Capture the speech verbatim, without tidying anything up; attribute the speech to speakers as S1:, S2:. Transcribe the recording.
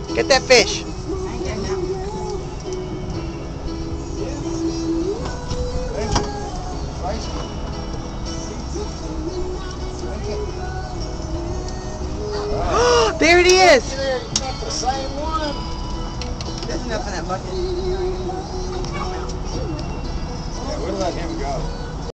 S1: Get that fish. There it is.
S2: There, you got the same one.
S3: There's enough in that bucket.
S2: Yeah, we'll let him go.